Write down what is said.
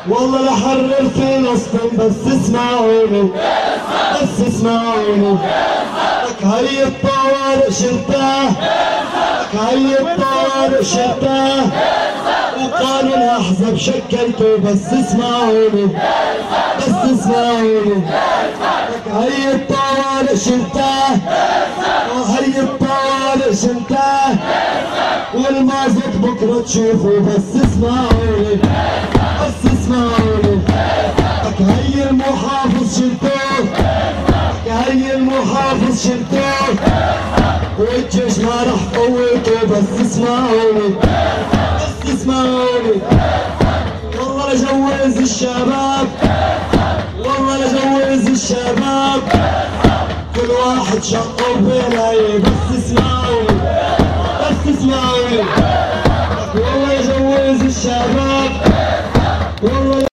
والله لحرر فلسطين بس اسمعوني، بس اسمعوني. لك هي الطوارئ شلتاه، لك هي الطوارئ شلتاه، وقانون احزاب شكلته بس اسمعوني، بس اسمعوني. لك هي الطوارئ شلتاه، وهي الطوارئ شلتاه، والمازوت بكره تشوفوا بس اسمعوني، بس اسمعوني. لك هي المحافظ شلتوه، لك هي المحافظ شلتوه، والجيش ما راح قوته بس اسمعوني، بس اسمعوني. والله لجوز الشباب، والله لجوز الشباب، كل واحد شقه بلاي بس اسمعوني، بس اسمعوني. والله لجوز الشباب، والله